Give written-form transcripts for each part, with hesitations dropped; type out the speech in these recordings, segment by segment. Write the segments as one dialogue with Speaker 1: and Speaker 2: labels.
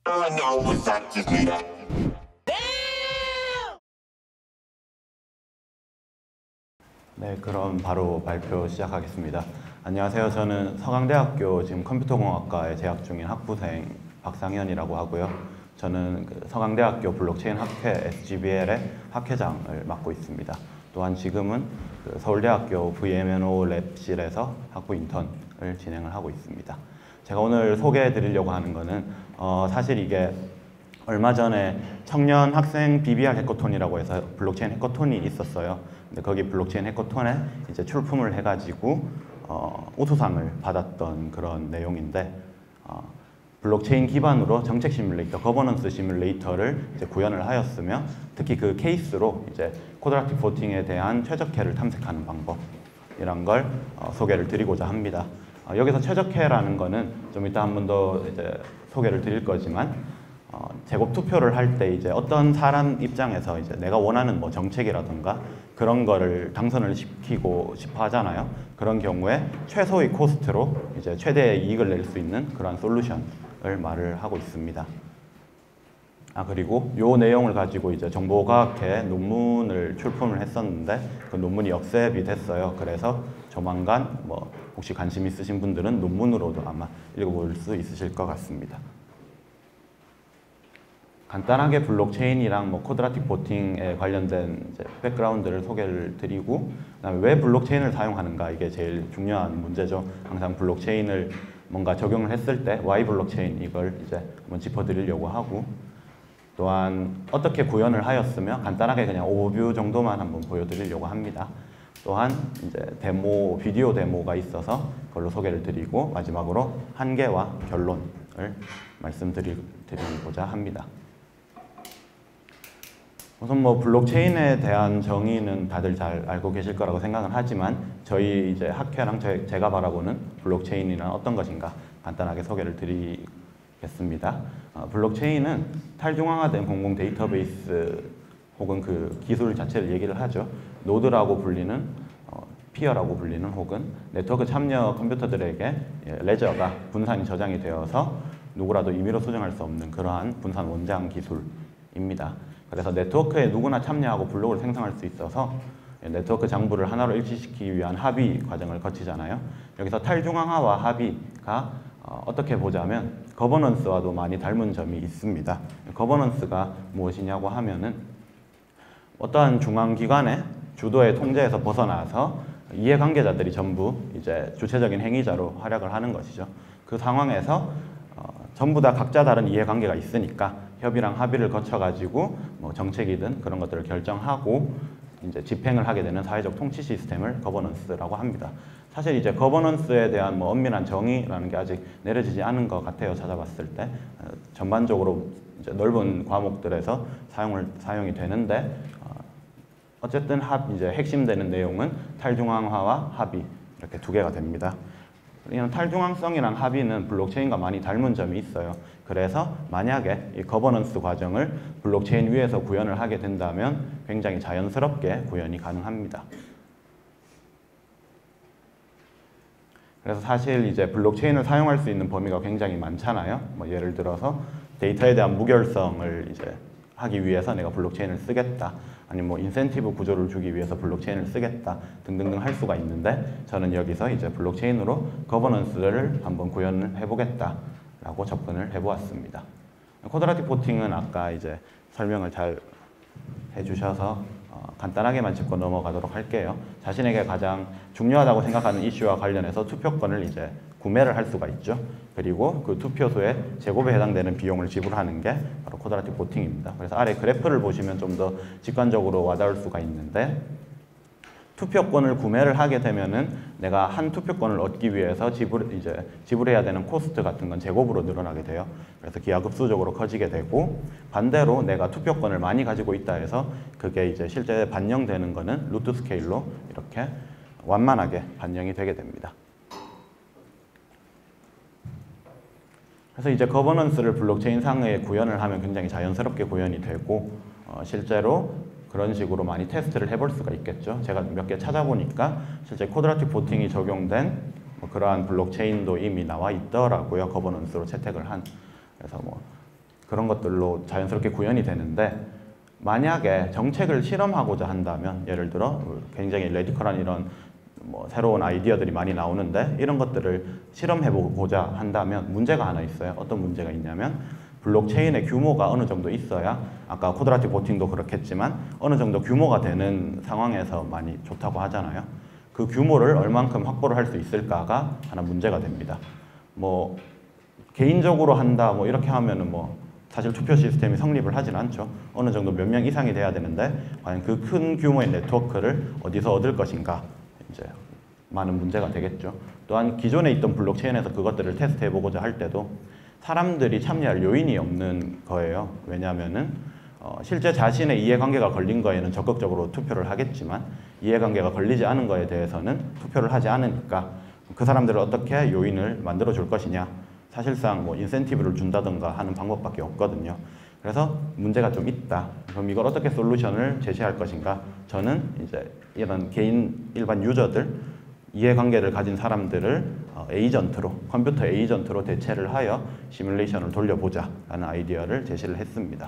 Speaker 1: 네, 그럼 바로 발표 시작하겠습니다. 안녕하세요. 저는 서강대학교 지금 컴퓨터공학과에 재학 중인 학부생 박상현이라고 하고요. 저는 서강대학교 블록체인 학회 SGBL의 학회장을 맡고 있습니다. 또한 지금은 서울대학교 VMNO 랩실에서 학부 인턴을 진행을 하고 있습니다. 제가 오늘 소개해 드리려고 하는 거는 사실 이게 얼마 전에 청년 학생 BBR 해커톤이라고 해서 블록체인 해커톤이 있었어요. 근데 거기 블록체인 해커톤에 이제 출품을 해가지고 우수상을 받았던 그런 내용인데 블록체인 기반으로 정책 시뮬레이터, 거버넌스 시뮬레이터를 이제 구현을 하였으며 특히 그 케이스로 이제 쿼드라틱 보팅에 대한 최적해를 탐색하는 방법이란 걸 소개를 드리고자 합니다. 여기서 최적해라는 거는 좀 이따 한 번 더 이제 소개를 드릴 거지만 제곱 투표를 할 때 이제 어떤 사람 입장에서 이제 내가 원하는 뭐 정책이라든가 그런 거를 당선을 시키고 싶어 하잖아요. 그런 경우에 최소의 코스트로 이제 최대의 이익을 낼 수 있는 그런 솔루션을 말을 하고 있습니다. 그리고 요 내용을 가지고 이제 정보과학회 논문을 출품을 했었는데 그 논문이 역습이 됐어요. 그래서 조만간 뭐 혹시 관심 있으신 분들은 논문으로도 아마 읽어볼 수 있으실 것 같습니다. 간단하게 블록체인이랑 뭐 쿼드라틱 보팅에 관련된 이제 백그라운드를 소개를 드리고 그다음에 왜 블록체인을 사용하는가 이게 제일 중요한 문제죠. 항상 블록체인을 뭔가 적용을 했을 때 Y 블록체인 이걸 이제 한번 짚어드리려고 하고 또한 어떻게 구현을 하였으며 간단하게 그냥 오버뷰 정도만 한번 보여드리려고 합니다. 또한 이제 비디오 데모가 있어서 그걸로 소개를 드리고 마지막으로 한계와 결론을 말씀드리고자 합니다. 우선 뭐 블록체인에 대한 정의는 다들 잘 알고 계실 거라고 생각은 하지만 저희 이제 학회랑 제가 바라보는 블록체인이란 어떤 것인가 간단하게 소개를 드리겠습니다. 블록체인은 탈중앙화된 공공 데이터베이스 혹은 그 기술 자체를 얘기를 하죠. 노드라고 불리는 피어라고 불리는 혹은 네트워크 참여 컴퓨터들에게 레저가 분산이 저장이 되어서 누구라도 임의로 수정할 수 없는 그러한 분산 원장 기술입니다. 그래서 네트워크에 누구나 참여하고 블록을 생성할 수 있어서 네트워크 장부를 하나로 일치시키기 위한 합의 과정을 거치잖아요. 여기서 탈중앙화와 합의가 어떻게 보자면 거버넌스와도 많이 닮은 점이 있습니다. 거버넌스가 무엇이냐고 하면은 어떠한 중앙기관의 주도의 통제에서 벗어나서 이해관계자들이 전부 이제 주체적인 행위자로 활약을 하는 것이죠. 그 상황에서 전부 다 각자 다른 이해관계가 있으니까 협의랑 합의를 거쳐가지고 뭐 정책이든 그런 것들을 결정하고 이제 집행을 하게 되는 사회적 통치 시스템을 거버넌스라고 합니다. 사실 이제 거버넌스에 대한 뭐 엄밀한 정의라는 게 아직 내려지지 않은 것 같아요. 찾아봤을 때 전반적으로 이제 넓은 과목들에서 사용이 되는데 어쨌든 이제 핵심되는 내용은 탈중앙화와 합의 이렇게 두 개가 됩니다. 이런 탈중앙성이랑 합의는 블록체인과 많이 닮은 점이 있어요. 그래서 만약에 이 거버넌스 과정을 블록체인 위에서 구현을 하게 된다면 굉장히 자연스럽게 구현이 가능합니다. 그래서 사실 이제 블록체인을 사용할 수 있는 범위가 굉장히 많잖아요. 뭐 예를 들어서 데이터에 대한 무결성을 이제 하기 위해서 내가 블록체인을 쓰겠다. 아니면 뭐 인센티브 구조를 주기 위해서 블록체인을 쓰겠다 등등등 할 수가 있는데 저는 여기서 이제 블록체인으로 거버넌스를 한번 구현을 해보겠다라고 접근을 해보았습니다. 쿼드라틱 보팅은 아까 이제 설명을 잘 해주셔서 간단하게만 짚고 넘어가도록 할게요. 자신에게 가장 중요하다고 생각하는 이슈와 관련해서 투표권을 이제 구매를 할 수가 있죠. 그리고 그 투표수의 제곱에 해당되는 비용을 지불하는 게 바로 쿼드라틱 보팅입니다. 그래서 아래 그래프를 보시면 좀 더 직관적으로 와닿을 수가 있는데 투표권을 구매를 하게 되면은 내가 한 투표권을 얻기 위해서 지불해야 되는 코스트 같은 건 제곱으로 늘어나게 돼요. 그래서 기하급수적으로 커지게 되고 반대로 내가 투표권을 많이 가지고 있다 해서 그게 이제 실제 반영되는 거는 루트 스케일로 이렇게 완만하게 반영이 되게 됩니다. 그래서 이제 거버넌스를 블록체인 상에 구현을 하면 굉장히 자연스럽게 구현이 되고 실제로 그런 식으로 많이 테스트를 해볼 수가 있겠죠. 제가 몇 개 찾아보니까 실제 쿼드라틱 보팅이 적용된 뭐 그러한 블록체인도 이미 나와 있더라고요. 거버넌스로 채택을 한. 그래서 뭐 그런 것들로 자연스럽게 구현이 되는데, 만약에 정책을 실험하고자 한다면, 예를 들어 굉장히 레디컬한 이런 뭐 새로운 아이디어들이 많이 나오는데 이런 것들을 실험해보고자 한다면 문제가 하나 있어요. 어떤 문제가 있냐면, 블록체인의 규모가 어느 정도 있어야, 아까 쿼드라틱 보팅도 그렇겠지만 어느 정도 규모가 되는 상황에서 많이 좋다고 하잖아요. 그 규모를 얼만큼 확보를 할 수 있을까가 하나 문제가 됩니다. 뭐 개인적으로 한다 뭐 이렇게 하면은 뭐 사실 투표 시스템이 성립을 하진 않죠. 어느 정도 몇 명 이상이 돼야 되는데 과연 그 큰 규모의 네트워크를 어디서 얻을 것인가, 이제 많은 문제가 되겠죠. 또한 기존에 있던 블록체인에서 그것들을 테스트해 보고자 할 때도 사람들이 참여할 요인이 없는 거예요. 왜냐하면은 실제 자신의 이해관계가 걸린 거에는 적극적으로 투표를 하겠지만, 이해관계가 걸리지 않은 거에 대해서는 투표를 하지 않으니까 그 사람들을 어떻게 요인을 만들어 줄 것이냐, 사실상 뭐 인센티브를 준다든가 하는 방법밖에 없거든요. 그래서 문제가 좀 있다. 그럼 이걸 어떻게 솔루션을 제시할 것인가? 저는 이제 이런 개인 일반 유저들, 이해관계를 가진 사람들을 에이전트로, 컴퓨터 에이전트로 대체를 하여 시뮬레이션을 돌려보자 라는 아이디어를 제시를 했습니다.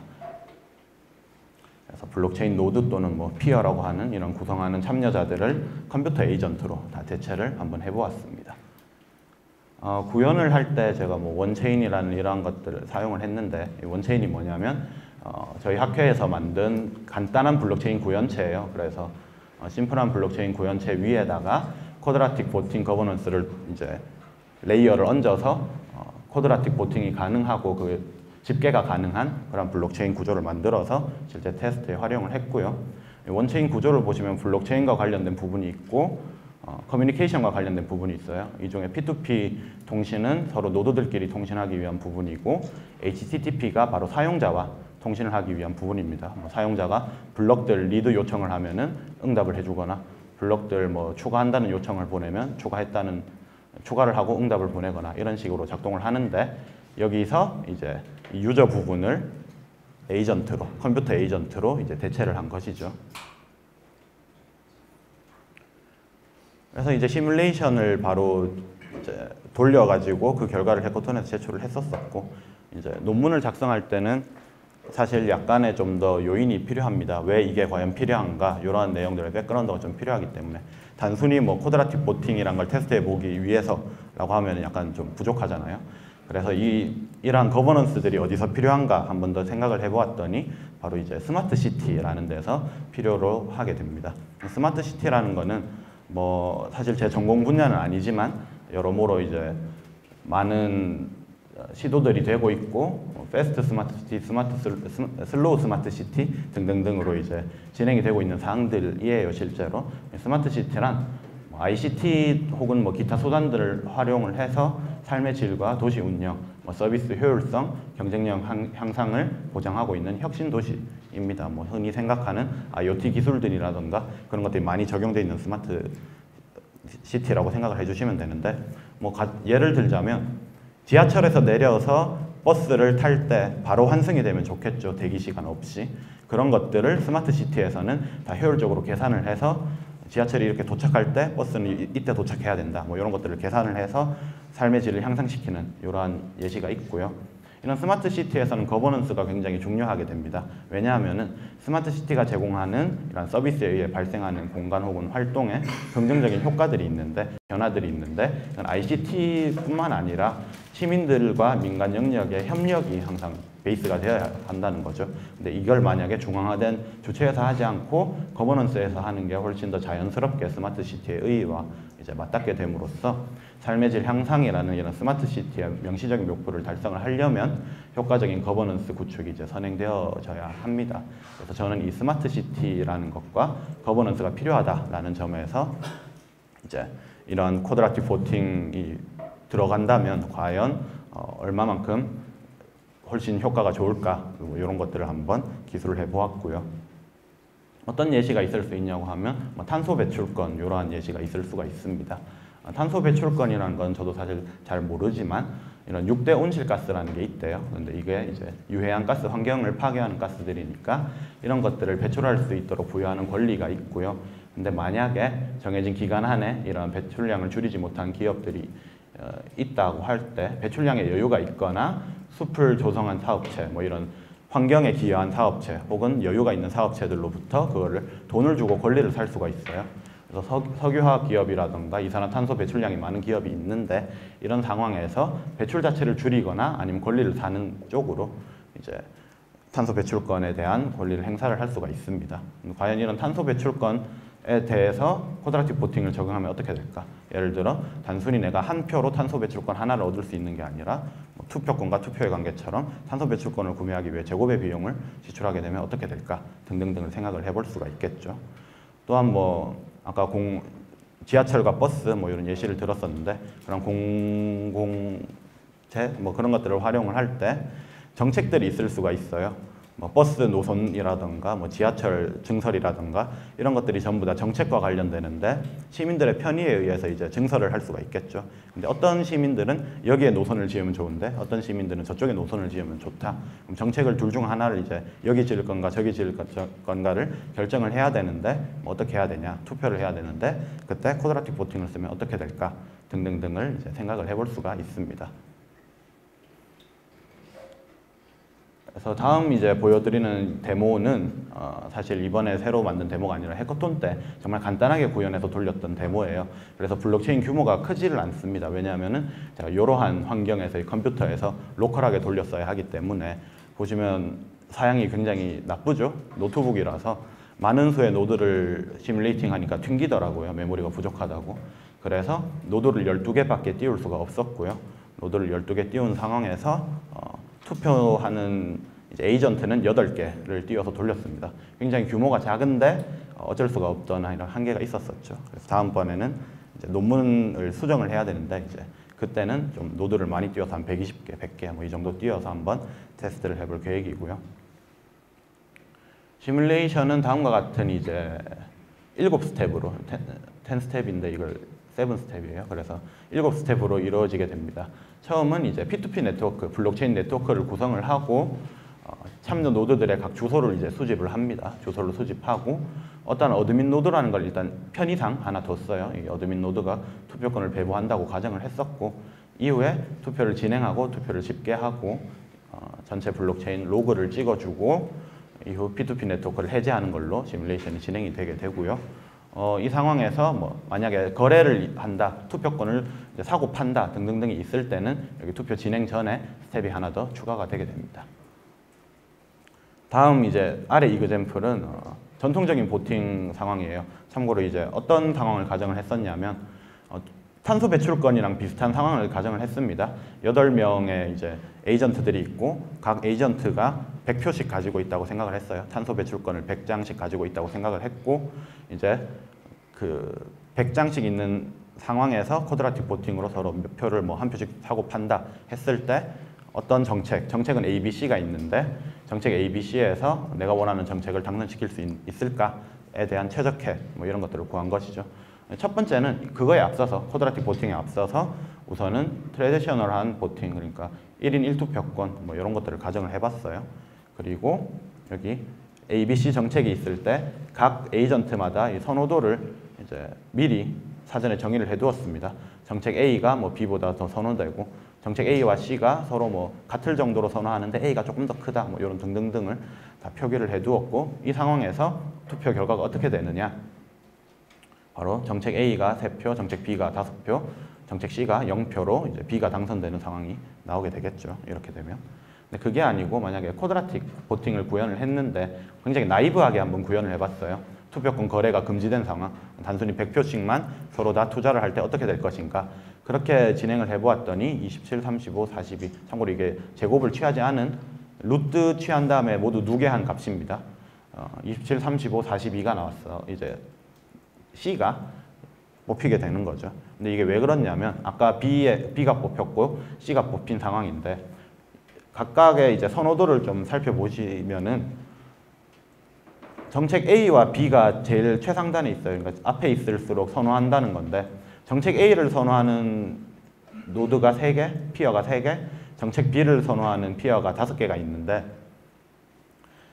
Speaker 1: 그래서 블록체인 노드 또는 뭐 피어라고 하는 이런 구성하는 참여자들을 컴퓨터 에이전트로 다 대체를 한번 해보았습니다. 구현을 할 때 제가 뭐 원체인이라는 이러한 것들을 사용을 했는데, 이 원체인이 뭐냐면 저희 학회에서 만든 간단한 블록체인 구현체예요. 그래서 심플한 블록체인 구현체 위에다가 쿼드라틱 보팅 거버넌스를 이제 레이어를 얹어서 쿼드라틱 보팅이 가능하고 그 집계가 가능한 그런 블록체인 구조를 만들어서 실제 테스트에 활용을 했고요. 원체인 구조를 보시면 블록체인과 관련된 부분이 있고 커뮤니케이션과 관련된 부분이 있어요. 이 중에 P2P 통신은 서로 노드들끼리 통신하기 위한 부분이고, HTTP가 바로 사용자와 통신을 하기 위한 부분입니다. 사용자가 블럭들 리드 요청을 하면은 응답을 해주거나, 블럭들 뭐 추가한다는 요청을 보내면 추가를 하고 응답을 보내거나 이런 식으로 작동을 하는데, 여기서 이제 유저 부분을 에이전트로, 컴퓨터 에이전트로 이제 대체를 한 것이죠. 그래서 이제 시뮬레이션을 바로 이제 돌려가지고 그 결과를 해커톤에서 제출을 했었고, 이제 논문을 작성할 때는 사실 약간의 좀 더 요인이 필요합니다. 왜 이게 과연 필요한가, 이러한 내용들의 백그라운드가 좀 필요하기 때문에 단순히 뭐 쿼드라틱 보팅이란 걸 테스트해 보기 위해서라고 하면 약간 좀 부족하잖아요. 그래서 이러한 거버넌스들이 어디서 필요한가 한 번 더 생각을 해보았더니 바로 이제 스마트 시티라는 데서 필요로 하게 됩니다. 스마트 시티라는 거는 뭐 사실 제 전공 분야는 아니지만 여러모로 이제 많은 시도들이 되고 있고, 패스트 스마트 시티, 슬로우 스마트 시티 등등등으로 이제 진행이 되고 있는 사항들이에요. 실제로 스마트 시티란 ICT 혹은 뭐 기타 수단들을 활용을 해서 삶의 질과 도시 운영, 서비스 효율성, 경쟁력 향상을 보장하고 있는 혁신 도시입니다. 뭐 흔히 생각하는 IoT 기술들이라던가 그런 것들이 많이 적용되어 있는 스마트 시티라고 생각을 해주시면 되는데, 뭐 예를 들자면 지하철에서 내려서 버스를 탈 때 바로 환승이 되면 좋겠죠. 대기 시간 없이. 그런 것들을 스마트 시티에서는 다 효율적으로 계산을 해서 지하철이 이렇게 도착할 때 버스는 이때 도착해야 된다, 뭐 이런 것들을 계산을 해서 삶의 질을 향상시키는 이러한 예시가 있고요. 이런 스마트 시티에서는 거버넌스가 굉장히 중요하게 됩니다. 왜냐하면은 스마트 시티가 제공하는 이런 서비스에 의해 발생하는 공간 혹은 활동에 긍정적인 효과들이 있는데, 변화들이 있는데, ICT뿐만 아니라 시민들과 민간 영역의 협력이 항상 베이스가 되어야 한다는 거죠. 근데 이걸 만약에 중앙화된 주체에서 하지 않고 거버넌스에서 하는 게 훨씬 더 자연스럽게 스마트 시티의 의의와 이제 맞닿게 됨으로써 삶의 질 향상이라는 이런 스마트 시티의 명시적인 목표를 달성을 하려면 효과적인 거버넌스 구축이 이제 선행되어져야 합니다. 그래서 저는 이 스마트 시티라는 것과 거버넌스가 필요하다라는 점에서 이제 이런 쿼드라틱 보팅이 들어간다면 과연 얼마만큼 훨씬 효과가 좋을까, 이런 것들을 한번 기술을 해보았고요. 어떤 예시가 있을 수 있냐고 하면 탄소 배출권, 이러한 예시가 있을 수가 있습니다. 탄소 배출권이라는 건 저도 사실 잘 모르지만 이런 6대 온실가스라는 게 있대요. 그런데 이게 이제 유해한 가스, 환경을 파괴하는 가스들이니까 이런 것들을 배출할 수 있도록 부여하는 권리가 있고요. 근데 만약에 정해진 기간 안에 이런 배출량을 줄이지 못한 기업들이 있다고 할 때 배출량에 여유가 있거나 숲을 조성한 사업체, 뭐 이런 환경에 기여한 사업체 혹은 여유가 있는 사업체들로부터 그거를 돈을 주고 권리를 살 수가 있어요. 그래서 석유화학 기업이라든가 이산화탄소 배출량이 많은 기업이 있는데 이런 상황에서 배출 자체를 줄이거나 아니면 권리를 사는 쪽으로 이제 탄소 배출권에 대한 권리를 행사를 할 수가 있습니다. 과연 이런 탄소 배출권에 대해서 쿼드라틱 보팅을 적용하면 어떻게 될까? 예를 들어 단순히 내가 한 표로 탄소 배출권 하나를 얻을 수 있는 게 아니라 뭐 투표권과 투표의 관계처럼 탄소 배출권을 구매하기 위해 제곱의 비용을 지출하게 되면 어떻게 될까? 등등등을 생각을 해볼 수가 있겠죠. 또한 뭐 아까 지하철과 버스 뭐 이런 예시를 들었었는데 그런 공공재 뭐 그런 것들을 활용을 할 때 정책들이 있을 수가 있어요. 뭐 버스 노선이라든가 뭐 지하철 증설이라든가 이런 것들이 전부 다 정책과 관련되는데 시민들의 편의에 의해서 이제 증설을 할 수가 있겠죠. 근데 어떤 시민들은 여기에 노선을 지으면 좋은데 어떤 시민들은 저쪽에 노선을 지으면 좋다. 그럼 정책을 둘 중 하나를 이제 여기 지을 건가 저기 지을 건가를 결정을 해야 되는데 뭐 어떻게 해야 되냐 투표를 해야 되는데 그때 쿼드라틱 보팅을 쓰면 어떻게 될까 등등등을 이제 생각을 해볼 수가 있습니다. 그래서 다음 이제 보여드리는 데모는 사실 이번에 새로 만든 데모가 아니라 해커톤 때 정말 간단하게 구현해서 돌렸던 데모예요. 그래서 블록체인 규모가 크지를 않습니다. 왜냐하면은 제가 이러한 환경에서 컴퓨터에서 로컬하게 돌렸어야 하기 때문에 보시면 사양이 굉장히 나쁘죠. 노트북이라서 많은 수의 노드를 시뮬레이팅 하니까 튕기더라고요. 메모리가 부족하다고. 그래서 노드를 12개밖에 띄울 수가 없었고요. 노드를 12개 띄운 상황에서 투표하는 이제 에이전트는 8개를 띄워서 돌렸습니다. 굉장히 규모가 작은데 어쩔 수가 없던 이런 한계가 있었었죠. 그래서 다음번에는 이제 논문을 수정을 해야 되는데 이제 그때는 좀 노드를 많이 띄워서 한 120개, 100개 뭐 이 정도 띄워서 한번 테스트를 해볼 계획이고요. 시뮬레이션은 다음과 같은 이제 7스텝으로 10스텝인데 이걸 7스텝이에요. 그래서 7스텝으로 이루어지게 됩니다. 처음은 이제 P2P 네트워크, 블록체인 네트워크를 구성을 하고 참여 노드들의 각 주소를 이제 수집을 합니다. 주소를 수집하고 어떤 어드민 노드라는 걸 일단 편의상 하나 뒀어요. 이 어드민 노드가 투표권을 배부한다고 가정을 했었고 이후에 투표를 진행하고 투표를 집계하고 전체 블록체인 로그를 찍어주고 이후 P2P 네트워크를 해제하는 걸로 시뮬레이션이 진행이 되게 되고요. 이 상황에서 뭐 만약에 거래를 한다, 투표권을 이제 사고 판다 등등등이 있을 때는 여기 투표 진행 전에 스텝이 하나 더 추가가 되게 됩니다. 다음 이제 아래 이그젬플은 전통적인 보팅 상황이에요. 참고로 이제 어떤 상황을 가정을 했었냐면 탄소 배출권이랑 비슷한 상황을 가정을 했습니다. 8명의 이제 에이전트들이 있고 각 에이전트가 100표씩 가지고 있다고 생각을 했어요. 탄소 배출권을 100장씩 가지고 있다고 생각을 했고 이제 그 100장씩 있는 상황에서 쿼드라틱 보팅으로 서로 몇 표를 뭐 한 표씩 사고 판다 했을 때 어떤 정책은 A, B, C가 있는데 정책 A, B, C에서 내가 원하는 정책을 당선시킬 수 있을까에 대한 최적해 뭐 이런 것들을 구한 것이죠. 첫 번째는 그거에 앞서서 쿼드라틱 보팅에 앞서서 우선은 트레디셔널한 보팅 그러니까 1인 1투표권 뭐 이런 것들을 가정을 해봤어요. 그리고 여기 A, B, C 정책이 있을 때 각 에이전트마다 이 선호도를 이제 미리 사전에 정의를 해두었습니다. 정책 A가 뭐 B보다 더 선호되고 정책 A와 C가 서로 뭐 같을 정도로 선호하는데 A가 조금 더 크다 뭐 이런 등등등을 다 표기를 해두었고 이 상황에서 투표 결과가 어떻게 되느냐 바로 정책 A가 3표, 정책 B가 5표, 정책 C가 0표로 이제 B가 당선되는 상황이 나오게 되겠죠. 이렇게 되면. 근데 그게 아니고 만약에 쿼드라틱 보팅을 구현을 했는데 굉장히 나이브하게 한번 구현을 해봤어요. 투표권 거래가 금지된 상황, 단순히 100표씩만 서로 다 투자를 할 때 어떻게 될 것인가. 그렇게 진행을 해보았더니 27, 35, 42, 참고로 이게 제곱을 취하지 않은 루트 취한 다음에 모두 누계한 값입니다. 27, 35, 42가 나왔어. 이제 C가 뽑히게 되는 거죠. 근데 이게 왜 그렇냐면 아까 B가 뽑혔고 C가 뽑힌 상황인데 각각의 이제 선호도를 좀 살펴보시면은 정책 A와 B가 제일 최상단에 있어요. 그러니까 앞에 있을수록 선호한다는 건데 정책 A를 선호하는 노드가 3개, 피어가 3개, 정책 B를 선호하는 피어가 5개가 있는데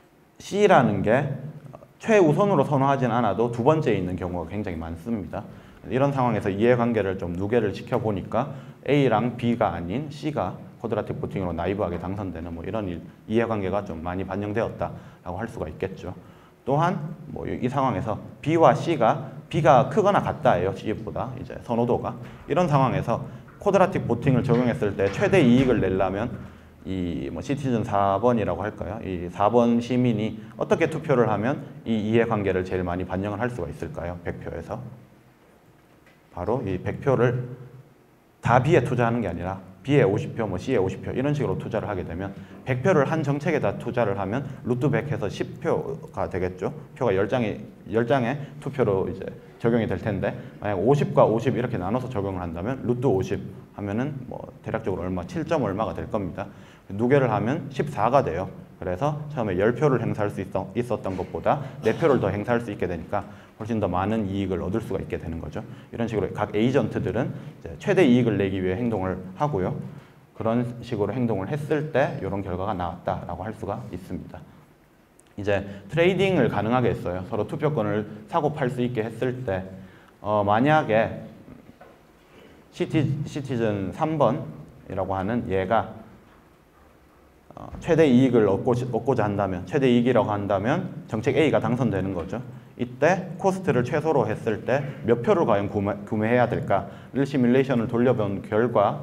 Speaker 1: C라는 게 최우선으로 선호하진 않아도 두 번째에 있는 경우가 굉장히 많습니다. 이런 상황에서 이해관계를 좀 누계를 시켜보니까 A랑 B가 아닌 C가 쿼드라틱 보팅으로 나이브하게 당선되는 뭐 이런 이해관계가 좀 많이 반영되었다라고 할 수가 있겠죠. 또한 뭐 이 상황에서 B와 B가 크거나 같다예요. C보다 이제 선호도가. 이런 상황에서 쿼드라틱 보팅을 적용했을 때 최대 이익을 내려면 이 뭐 시티즌 4번이라고 할까요? 이 4번 시민이 어떻게 투표를 하면 이 이해관계를 제일 많이 반영을 할 수가 있을까요? 100표에서. 바로 이 100표를 다 B에 투자하는 게 아니라 B에 50표, 뭐 C에 50표 이런 식으로 투자를 하게 되면 100표를 한 정책에다 투자를 하면 루트 100 해서 10표가 되겠죠. 표가 10장의 투표로 이제 적용이 될 텐데 만약 50과 50 이렇게 나눠서 적용을 한다면 루트 50 하면은 뭐 대략적으로 얼마 7점 얼마가 될 겁니다. 누계를 하면 14가 돼요. 그래서 처음에 10표를 행사할 수 있었던 것보다 4표를 더 행사할 수 있게 되니까 훨씬 더 많은 이익을 얻을 수가 있게 되는 거죠. 이런 식으로 각 에이전트들은 이제 최대 이익을 내기 위해 행동을 하고요. 그런 식으로 행동을 했을 때 이런 결과가 나왔다라고 할 수가 있습니다. 이제 트레이딩을 가능하게 했어요. 서로 투표권을 사고 팔 수 있게 했을 때 만약에 시티즌 3번이라고 하는 얘가 최대 이익을 얻고자 한다면, 최대 이익이라고 한다면 정책 A가 당선되는 거죠. 이때 코스트를 최소로 했을 때 몇 표를 과연 구매해야 될까를 시뮬레이션을 돌려본 결과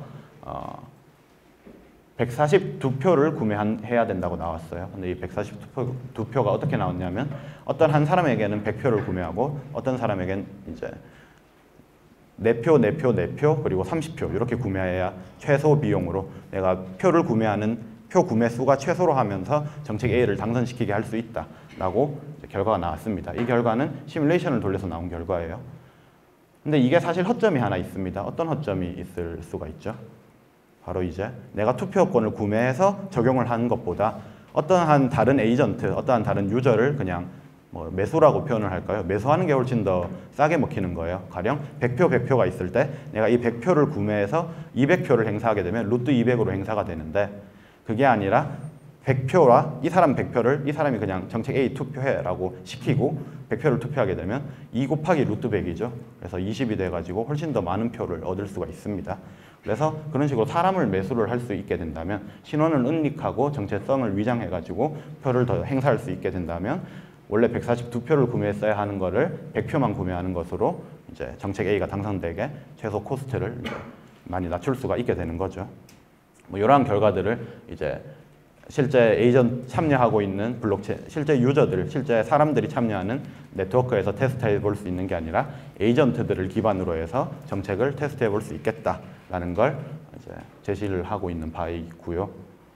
Speaker 1: 142표를 구매해야 된다고 나왔어요. 근데 이 142표가 어떻게 나왔냐면 어떤 한 사람에게는 100표를 구매하고 어떤 사람에게는 이제 4표, 4표, 4표 그리고 30표 이렇게 구매해야 최소 비용으로 내가 표를 구매하는 표 구매 수가 최소로 하면서 정책 A를 당선시키게 할 수 있다라고 결과가 나왔습니다. 이 결과는 시뮬레이션을 돌려서 나온 결과예요. 근데 이게 사실 허점이 하나 있습니다. 어떤 허점이 있을 수가 있죠? 바로 이제 내가 투표권을 구매해서 적용을 하는 것보다 어떠한 다른 에이전트, 어떠한 다른 유저를 그냥 뭐 매수라고 표현을 할까요? 매수하는 게 훨씬 더 싸게 먹히는 거예요. 가령 100표, 100표가 있을 때 내가 이 100표를 구매해서 200표를 행사하게 되면 루트 200으로 행사가 되는데 그게 아니라 100표와 이 사람 100표를 이 사람이 그냥 정책 A 투표해라고 시키고 100표를 투표하게 되면 2 곱하기 루트 100이죠. 그래서 20이 돼가지고 훨씬 더 많은 표를 얻을 수가 있습니다. 그래서 그런 식으로 사람을 매수를 할 수 있게 된다면 신원을 은닉하고 정체성을 위장해가지고 표를 더 행사할 수 있게 된다면 원래 142표를 구매했어야 하는 거를 100표만 구매하는 것으로 이제 정책 A가 당선되게 최소 코스트를 이제 많이 낮출 수가 있게 되는 거죠. 뭐 이러한 결과들을 이제 실제 에이전트 참여하고 있는 블록체인, 실제 유저들, 실제 사람들이 참여하는 네트워크에서 테스트해 볼 수 있는 게 아니라 에이전트들을 기반으로 해서 정책을 테스트해 볼 수 있겠다라는 걸 이제 제시를 하고 있는 바이고요.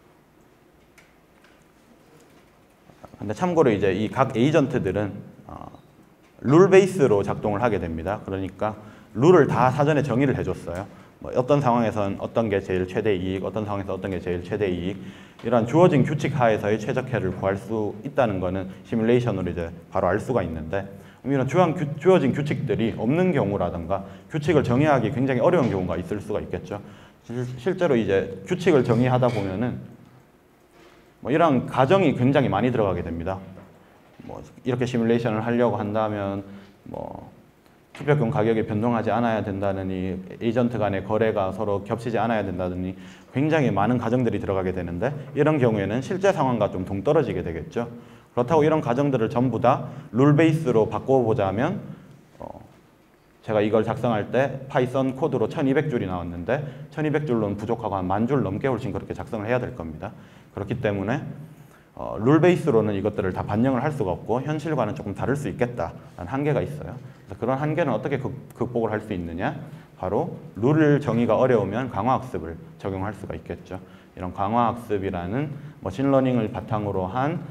Speaker 1: 근데 참고로 이제 이 각 에이전트들은 룰 베이스로 작동을 하게 됩니다. 그러니까 룰을 다 사전에 정의를 해줬어요. 뭐 어떤 상황에선 어떤 게 제일 최대 이익, 어떤 상황에서 어떤 게 제일 최대 이익 이런 주어진 규칙 하에서의 최적화를 구할 수 있다는 거는 시뮬레이션으로 이제 바로 알 수가 있는데 이런 주어진 규칙들이 없는 경우라든가 규칙을 정의하기 굉장히 어려운 경우가 있을 수가 있겠죠. 실제로 이제 규칙을 정의하다 보면은 뭐 이런 가정이 굉장히 많이 들어가게 됩니다. 뭐 이렇게 시뮬레이션을 하려고 한다면 뭐 투표권 가격이 변동하지 않아야 된다느니 에이전트 간의 거래가 서로 겹치지 않아야 된다느니 굉장히 많은 가정들이 들어가게 되는데 이런 경우에는 실제 상황과 좀 동떨어지게 되겠죠. 그렇다고 이런 가정들을 전부 다 룰 베이스로 바꿔보자면 제가 이걸 작성할 때 파이썬 코드로 1200줄이 나왔는데 1200줄로는 부족하고 한 10,000줄 넘게 훨씬 그렇게 작성을 해야 될 겁니다. 그렇기 때문에 룰 베이스로는 이것들을 다 반영을 할 수가 없고 현실과는 조금 다를 수 있겠다라는 한계가 있어요. 그래서 그런 한계는 어떻게 극복을 할 수 있느냐? 바로 룰 정의가 어려우면 강화학습을 적용할 수가 있겠죠. 이런 강화학습이라는 머신러닝을 바탕으로 한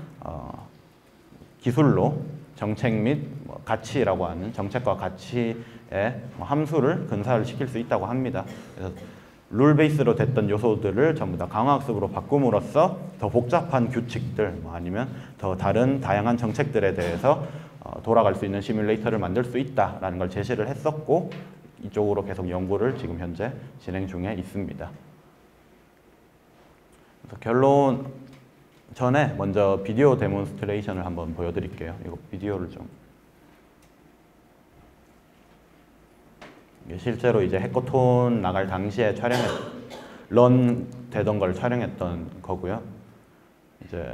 Speaker 1: 기술로 정책 및 가치라고 하는 정책과 가치의 함수를 근사를 시킬 수 있다고 합니다. 그래서 룰 베이스로 됐던 요소들을 전부 다 강화학습으로 바꿈으로써 더 복잡한 규칙들 아니면 더 다른 다양한 정책들에 대해서 돌아갈 수 있는 시뮬레이터를 만들 수 있다라는 걸 제시를 했었고 이쪽으로 계속 연구를 지금 현재 진행 중에 있습니다. 그래서 결론 전에 먼저 비디오 데몬스트레이션을 한번 보여드릴게요. 이거 비디오를 좀 실제로 이제 해커톤 나갈 당시에 런 되던 걸 촬영했던 거고요. 이제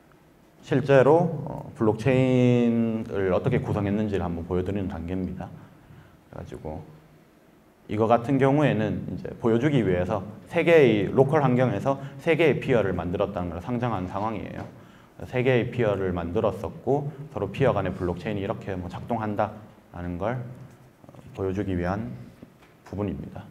Speaker 1: 실제로 블록체인을 어떻게 구성했는지를 한번 보여드리는 단계입니다. 그래가지고 이거 같은 경우에는 이제 보여주기 위해서 세 개의 로컬 환경에서 세 개의 피어를 만들었다는 걸 상정한 상황이에요. 세 개의 피어를 만들었었고 서로 피어 간의 블록체인이 이렇게 뭐 작동한다라는 걸 보여주기 위한 부분입니다.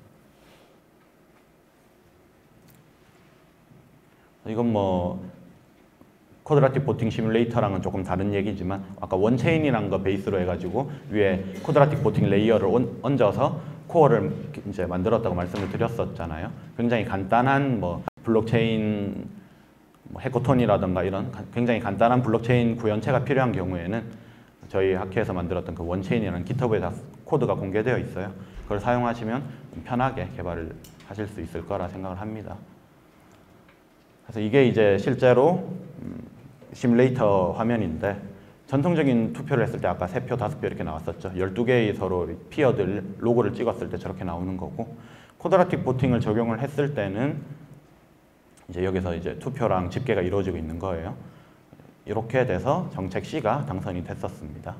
Speaker 1: 이건 뭐 쿼드라틱 보팅 시뮬레이터랑은 조금 다른 얘기지만 아까 원체인이라는 거 베이스로 해가지고 위에 쿼드라틱 보팅 레이어를 얹어서 코어를 이제 만들었다고 말씀을 드렸었잖아요. 굉장히 간단한 뭐 블록체인 뭐 해커톤이라든가 이런 굉장히 간단한 블록체인 구현체가 필요한 경우에는 저희 학회에서 만들었던 그 원체인이라는 GitHub에 다 코드가 공개되어 있어요. 그걸 사용하시면 편하게 개발을 하실 수 있을 거라 생각을 합니다. 그래서 이게 이제 실제로 시뮬레이터 화면인데 전통적인 투표를 했을 때 아까 3표, 5표 이렇게 나왔었죠. 12개의 서로 피어들 로고를 찍었을 때 저렇게 나오는 거고 쿼드라틱 보팅을 적용을 했을 때는 이제 여기서 이제 투표랑 집계가 이루어지고 있는 거예요. 이렇게 돼서 정책 C가 당선이 됐었습니다.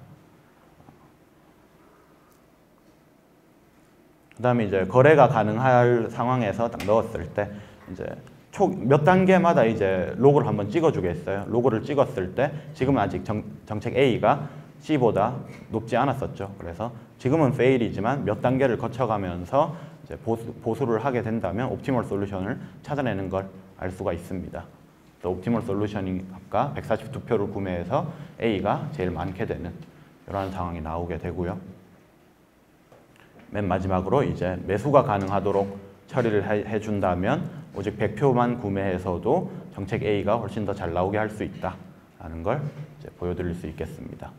Speaker 1: 그 다음에 이제 거래가 가능할 상황에서 딱 넣었을 때 이제 몇 단계마다 이제 로고를 한번 찍어주겠어요. 로고를 찍었을 때 지금은 아직 정책 A가 C보다 높지 않았었죠. 그래서 지금은 페일이지만 몇 단계를 거쳐가면서 이제 보수를 하게 된다면 옵티멀 솔루션을 찾아내는 걸 알 수가 있습니다. 또 옵티멀 솔루션이 아까 142표를 구매해서 A가 제일 많게 되는 이런 상황이 나오게 되고요. 맨 마지막으로 이제 매수가 가능하도록 처리를 해준다면 오직 100표만 구매해서도 정책 A가 훨씬 더 잘 나오게 할 수 있다는 걸 이제 보여드릴 수 있겠습니다.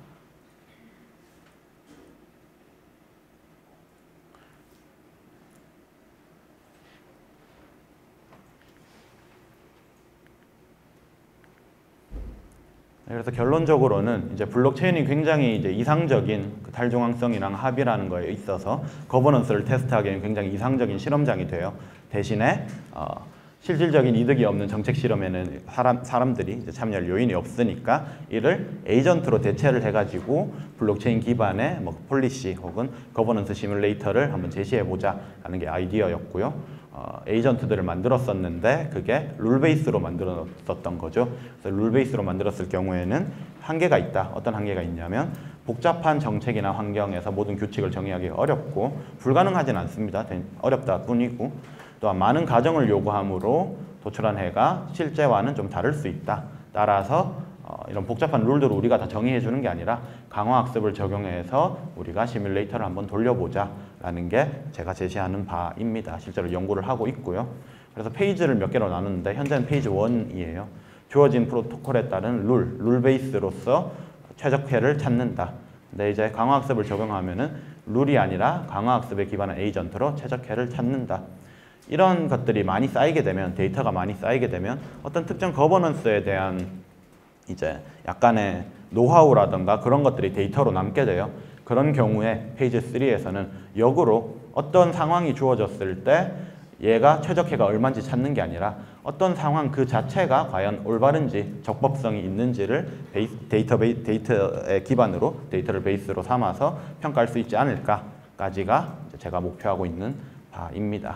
Speaker 1: 그래서 결론적으로는 이제 블록체인이 굉장히 이제 이상적인 그 탈중앙성이랑 합의라는 거에 있어서 거버넌스를 테스트하기에는 굉장히 이상적인 실험장이 돼요. 대신에 실질적인 이득이 없는 정책 실험에는 사람들이 이제 참여할 요인이 없으니까 이를 에이전트로 대체를 해가지고 블록체인 기반의 뭐 폴리시 혹은 거버넌스 시뮬레이터를 한번 제시해보자 라는 게 아이디어였고요. 에이전트들을 만들었었는데 그게 룰 베이스로 만들었었던 거죠. 그래서 룰 베이스로 만들었을 경우에는 한계가 있다. 어떤 한계가 있냐면 복잡한 정책이나 환경에서 모든 규칙을 정의하기 어렵고 불가능하진 않습니다. 어렵다 뿐이고 또한 많은 가정을 요구하므로 도출한 해가 실제와는 좀 다를 수 있다. 따라서 이런 복잡한 룰들을 우리가 다 정의해 주는 게 아니라 강화학습을 적용해서 우리가 시뮬레이터를 한번 돌려보자 라는 게 제가 제시하는 바입니다. 실제로 연구를 하고 있고요. 그래서 페이지를 몇 개로 나눴는데 현재는 페이지 1이에요. 주어진 프로토콜에 따른 룰 베이스로서 최적회를 찾는다. 근데 이제 강화학습을 적용하면은 룰이 아니라 강화학습에 기반한 에이전트로 최적회를 찾는다. 이런 것들이 많이 쌓이게 되면 데이터가 많이 쌓이게 되면 어떤 특정 거버넌스에 대한 이제 약간의 노하우라든가 그런 것들이 데이터로 남게 돼요. 그런 경우에 페이지 3에서는 역으로 어떤 상황이 주어졌을 때 얘가 최적회가 얼마인지 찾는 게 아니라 어떤 상황 그 자체가 과연 올바른지 적법성이 있는지를 데이터에 기반으로 데이터를 베이스로 삼아서 평가할 수 있지 않을까까지가 제가 목표하고 있는 바입니다.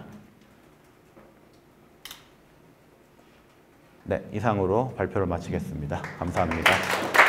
Speaker 1: 네, 이상으로 발표를 마치겠습니다. 감사합니다.